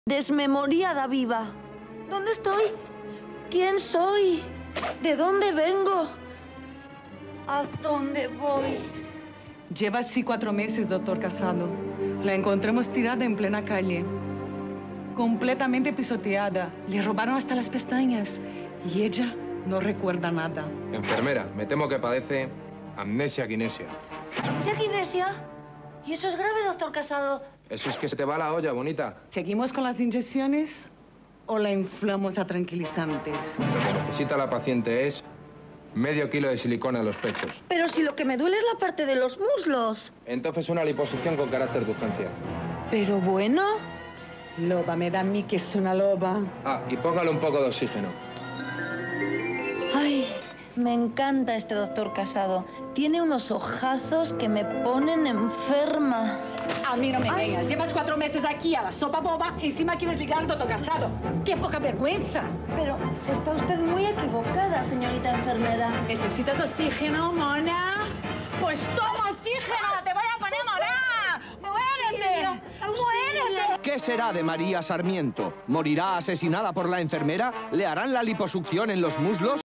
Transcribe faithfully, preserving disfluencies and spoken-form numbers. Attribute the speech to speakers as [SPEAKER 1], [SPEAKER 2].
[SPEAKER 1] Desmemoriada viva. ¿Dónde estoy? ¿Quién soy? ¿De dónde vengo? ¿A dónde voy?
[SPEAKER 2] Lleva así cuatro meses, doctor Casado. La encontramos tirada en plena calle. Completamente pisoteada. Le robaron hasta las pestañas. Y ella no recuerda nada.
[SPEAKER 3] Enfermera, me temo que padece amnesia quinesia.
[SPEAKER 1] ¿Amnesia quinesia? ¿Y eso es grave, doctor Casado?
[SPEAKER 3] Eso es que se te va la olla, bonita.
[SPEAKER 2] ¿Seguimos con las inyecciones o la inflamos a tranquilizantes?
[SPEAKER 3] Lo que necesita la paciente es medio kilo de silicona en los pechos.
[SPEAKER 1] Pero si lo que me duele es la parte de los muslos.
[SPEAKER 3] Entonces una liposucción con carácter de urgencia.
[SPEAKER 1] Pero bueno...
[SPEAKER 2] Loba, me da a mí que es una loba.
[SPEAKER 3] Ah, y póngale un poco de oxígeno.
[SPEAKER 1] Ay, me encanta este doctor Casado. Tiene unos ojazos que me ponen enferma.
[SPEAKER 4] A mí no me
[SPEAKER 1] Ay.
[SPEAKER 4] engañas. Llevas cuatro meses aquí a la sopa boba y encima quieres ligar al doctor Casado. ¡Qué poca vergüenza!
[SPEAKER 1] Pero está usted muy equivocada, señorita enfermera.
[SPEAKER 4] ¿Necesitas oxígeno, mona? Pues toma oxígeno, te voy a poner morada. ¡Muérete! ¡Muérete!
[SPEAKER 5] ¿Qué será de María Sarmiento? ¿Morirá asesinada por la enfermera? ¿Le harán la liposucción en los muslos?